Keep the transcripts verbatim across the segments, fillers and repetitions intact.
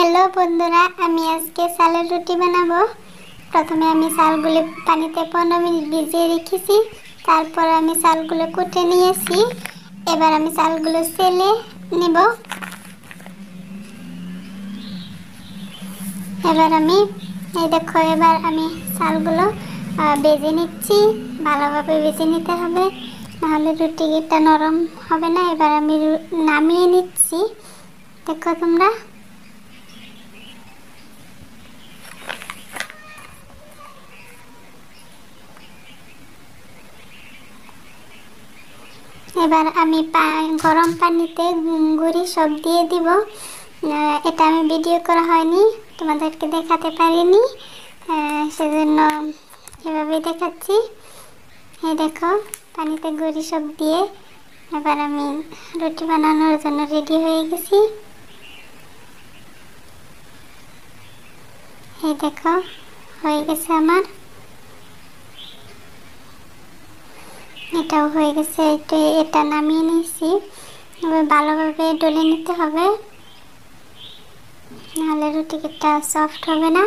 Hello बंधुरा आमी आज के सालेर रुटी बनाबो। प्रथमे आमी चालगुलो पानीते पंद्रह मिनिट भिजिए रेखेছি। तारपर आमी चालगुलो कुटे निয়েছি। एबार आमी चालगुलो सेले नेब। एबार आमी এই দেখো এবার আমি চালগুলো বেজে নিচ্ছি। ভালোভাবে বেজে নিতে হবে, নাহলে রুটিটা নরম হবে না। এবার আমি নামিয়ে নিচ্ছি। দেখো তোমরা এবার আমি গরম পানিতে গুঁড়ি সব দিয়ে দিব। এটা আমি ভিডিও করা হয়নি, তোমাদেরকে দেখাতে পারিনি, সেজন্য এভাবে দেখাচ্ছি। এই দেখো পানিতে গুঁড়ি সব দিয়ে এবার আমি রুটি বানানোর জন্য রেডি হয়ে গেছি। এই দেখো হয়ে গেছে আমার, এটাও হয়ে গেছে। এটা এটা নামিয়ে নিয়েছি। এবার ভালোভাবে ডলে নিতে হবে, নাহলে রুটিটা সফট হবে না।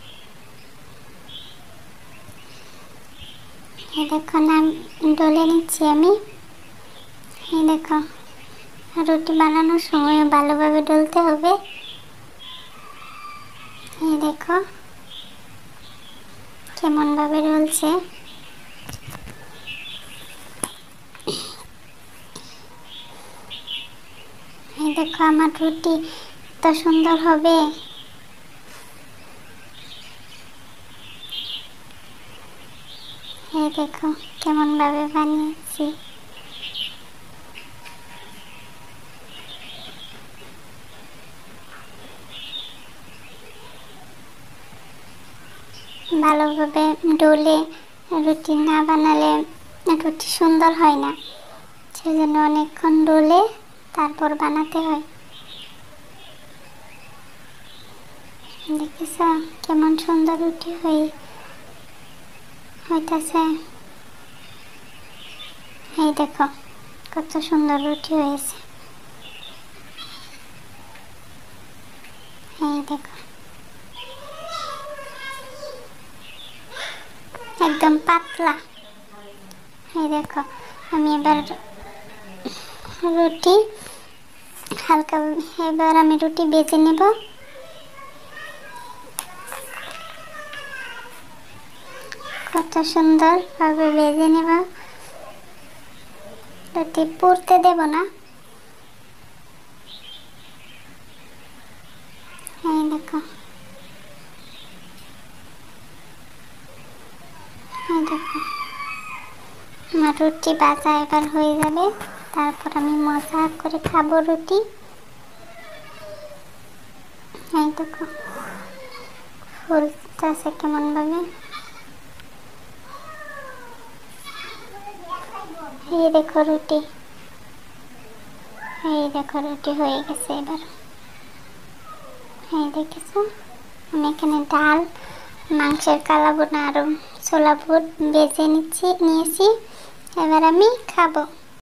এই দেখো নাম ডলে নিচ্ছি আমি। এই দেখো রুটি বানানোর সময় ভালোভাবে ডলতে হবে। এই দেখো কেমন ভাবে ডলছে। এই দেখো আমার রুটি তো সুন্দর হবে। এই দেখো কেমন ভাবে বানিয়েছি। ভালোভাবে ডলে রুটি না বানালে রুটি সুন্দর হয় না, সেজন্য অনেকক্ষণ ডলে তারপর বানাতে হয়। দেখেছ কেমন সুন্দর রুটি হয়ে হইতাছে। এই দেখো কত সুন্দর রুটি হয়েছে। এই দেখো একদম পাতলা। এই দেখো আমি এবার রুটি হালকা এবার আমি রুটি বেজে নেব। কত সুন্দর ভাবে বেজে নেব, রুটি পুড়তে দেব না। এই দেখো এই দেখো আমার রুটি ভাজা এবার হয়ে যাবে। তারপর আমি মজা করে খাবো রুটি। এই দেখো ফুলতেছে কেমন ভাবে। এই দেখো রুটি, এই দেখো রুটি হয়ে গেছে এবার। এই দেখেছো আমি এখানে ডাল, মাংসের কালাবোনা আর ছোলা বুট বেজে নিচ্ছি নিয়েছি। এবার আমি খাবো।